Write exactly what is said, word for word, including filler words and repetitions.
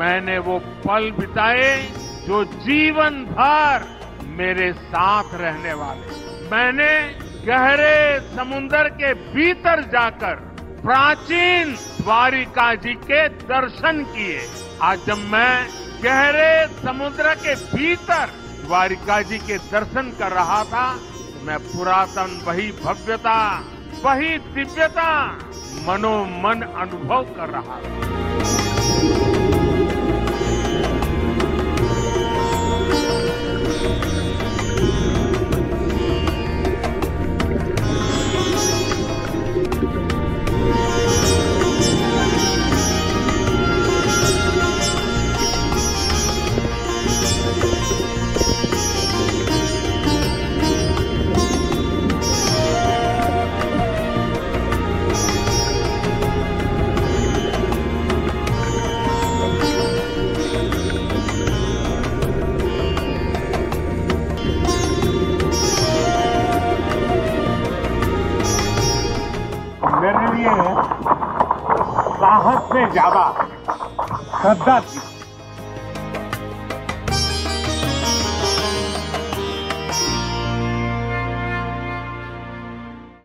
मैंने वो पल बिताए जो जीवन भर मेरे साथ रहने वाले। मैंने गहरे समुद्र के भीतर जाकर प्राचीन द्वारिका जी के दर्शन किए। आज जब मैं गहरे समुद्र के भीतर द्वारिका जी के दर्शन कर रहा था, मैं पुरातन वही भव्यता, वही दिव्यता मनोमन अनुभव कर रहा था। मेरे लिए साहस से ज्यादा श्रद्धा थी।